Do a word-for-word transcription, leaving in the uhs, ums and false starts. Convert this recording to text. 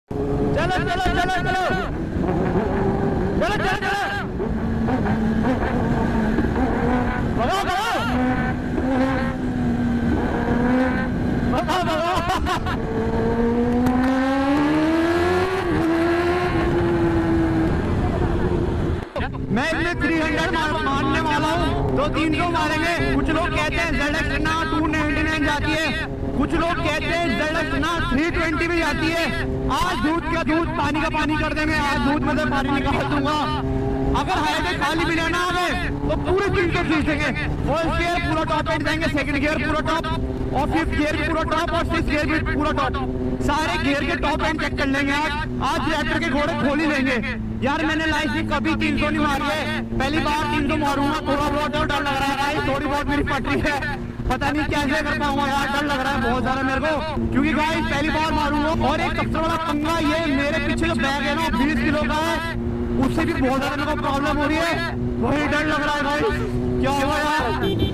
चलो चलो चलो चलो चलो चलो चलो भगाओ भगाओ भगाओ भगाओ। मैं इसमें थ्री हंड्रेड मारने वाला हूँ तो तीन सौ मारेंगे। कुछ लोग कहते हैं ज़ेड ना टू नाइन्टी नाइन जाती है, कुछ लोग कहते हैं ज़ेड ना थ्री ट्वेंटी भी जाती है। आज दूध का दूध पानी का पानी कर देंगे, आज दूध में से पानी निकाल दूंगा। अगर हाईवे खाली भी लेना आवे तो पूरे दिन को खींचेंगे। फर्स्ट गियर पूरा टॉप एंड देंगे, सेकंड गियर पूरा टॉप और फिफ्थ गियर भी पूरा टॉप और सिक्स गियर भी पूरा टॉप। सारे गियर के टॉप एंड चेक कर लेंगे। आज आज ट्रैक्टर के घोड़े खोल ही लेंगे। यार मैंने लाइफ में कभी तीन सौ नहीं मारी है, पहली बार तीन सौ मारूंगा। थोड़ा बहुत डर लग रहा है, थोड़ी बहुत मेरी पटरी है, पता नहीं कैसे कर पाऊंगा यार, डर लग रहा है बहुत ज्यादा मेरे को, क्योंकि गाइस पहली बार मारूंगा। और एक सबसे बड़ा पंगा ये मेरे पीछे जो बैग है ना बीस किलो का है, उससे भी बहुत ज्यादा मेरे को प्रॉब्लम हो रही है, वही डर लग रहा है भाई। क्या हुआ यार?